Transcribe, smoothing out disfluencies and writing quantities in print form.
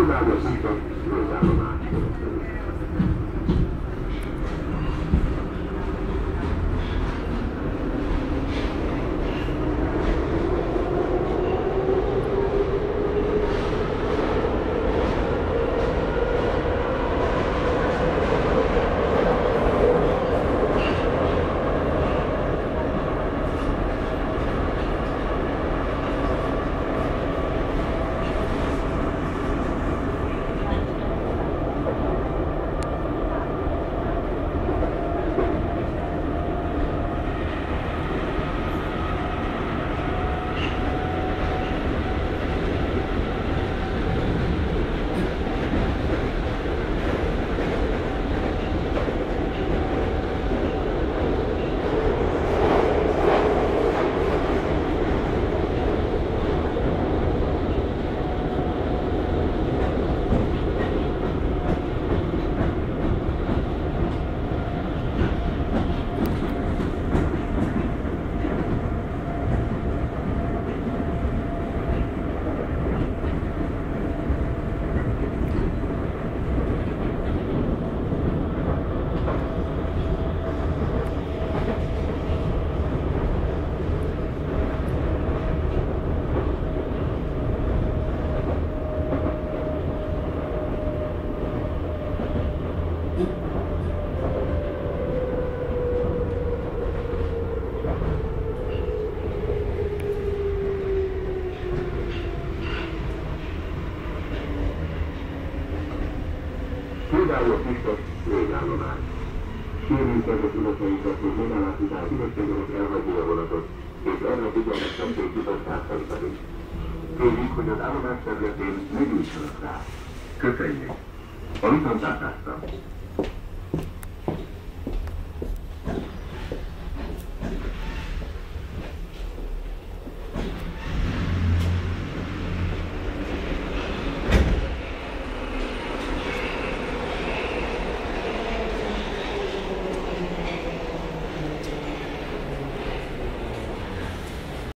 Fővárosított végállomás. Fővárosított végállomás. Sérültek utasaikat, hogy megállapítás üvegtegyenek elhagyni a vonatot, és erre figyelmeztették utastársaikat is. Kérjük, hogy az állomás területén ne gyújtsanak rá. Köszönjük! A viszontlátásra!